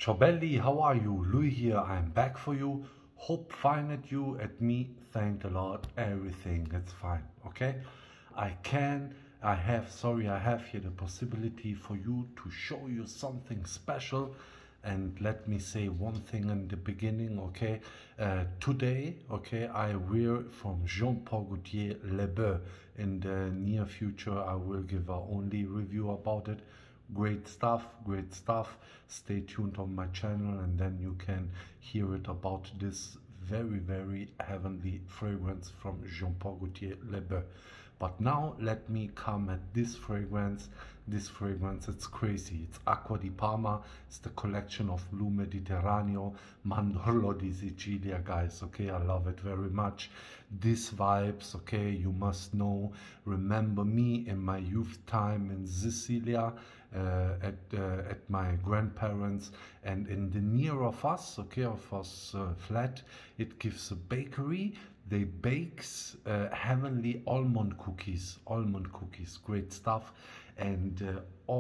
Ciao belli, how are you? Louis here, I'm back for you. Hope fine at you, at me, thank the Lord, everything, that's fine, okay? I have here the possibility for you to show you something special. And let me say one thing in the beginning, okay? Today, okay, I wear from Jean Paul Gaultier Le Beau. In the near future, I will give a only review about it. Great stuff, great stuff. Stay tuned on my channel and then you can hear it about this very, very heavenly fragrance from Jean Paul Gaultier Le Beau. But now let me come at this fragrance. This fragrance, it's crazy. It's Acqua di Parma. It's the collection of Blu Mediterraneo, Mandorlo di Sicilia, guys. Okay, I love it very much. These vibes, okay, you must know. Remember me in my youth time in Sicilia, at my grandparents, and in the near of us, okay, of us flat, it gives a bakery. They bakes heavenly almond cookies, great stuff, and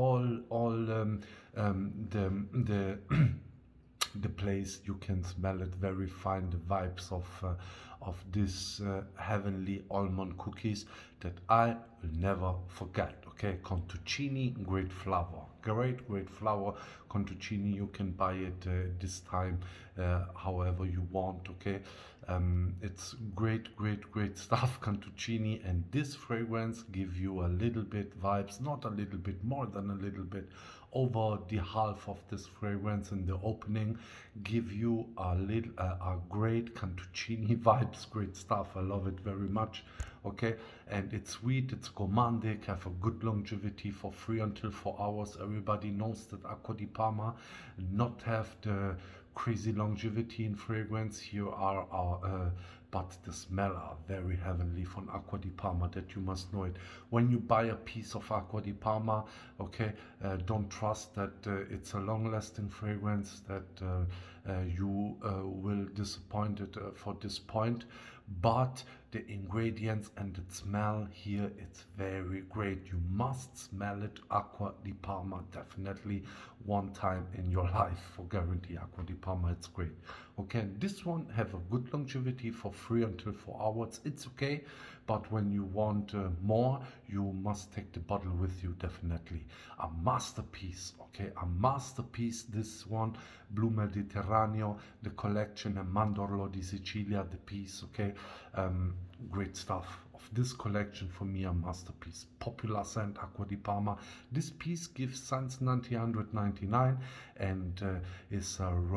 the the place, you can smell it very fine, the vibes of this heavenly almond cookies that I will never forget. Okay, Contuccini, great flower, great flower. Contuccini, you can buy it this time however you want. Okay, it's great stuff, Contuccini. And this fragrance give you a little bit vibes, not a little bit, more than a little bit, over the half of this fragrance in the opening, give you a great Contuccini vibes, great stuff. I love it very much. Okay, and it's sweet, it's gourmandic, have a good longevity for 3 until 4 hours. Everybody knows that Acqua di Parma not have the crazy longevity in fragrance. Here are our but the smell are very heavenly from Acqua di Parma, that you must know it. When you buy a piece of Acqua di Parma, okay, don't trust that it's a long-lasting fragrance, that you will disappointed for this point. But the ingredients and the smell here, it's very great. You must smell it, Acqua di Parma, definitely one time in your life, for guarantee. Acqua di Parma, it's great. Okay, and this one have a good longevity for 3 until 4 hours. It's okay, but when you want more, you must take the bottle with you, definitely. A masterpiece, okay, a masterpiece, this one, Blu Mediterraneo, the collection, and Mandorlo di Sicilia, the piece, okay. Great stuff of this collection, for me a masterpiece. Popular scent, Acqua di Parma. This piece gives since 1999 and is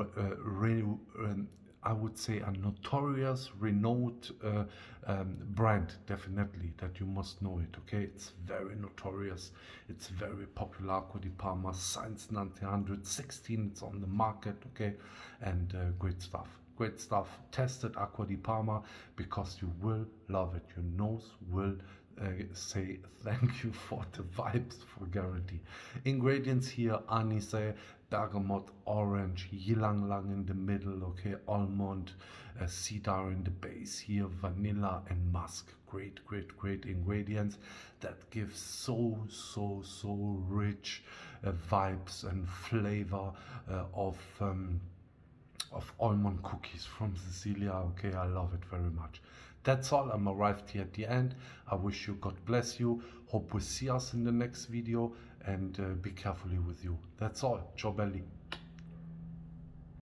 I would say a notorious, renowned brand, definitely, that you must know it. Okay, it's very notorious, it's very popular. Acqua di Parma since 1916, it's on the market. Okay, and great stuff. Great stuff. Tested Acqua di Parma, because you will love it. Your nose will say thank you for the vibes, for guarantee. Ingredients here: anise, bergamot, orange, ylang ylang in the middle, okay, almond, cedar in the base here, vanilla and musk. Great ingredients that give so rich vibes and flavor of almond cookies from Sicilia. Okay, I love it very much. That's all. I'm arrived here at the end. I wish you God bless you. Hope we see us in the next video, and be carefully with you. That's all. Ciao belli.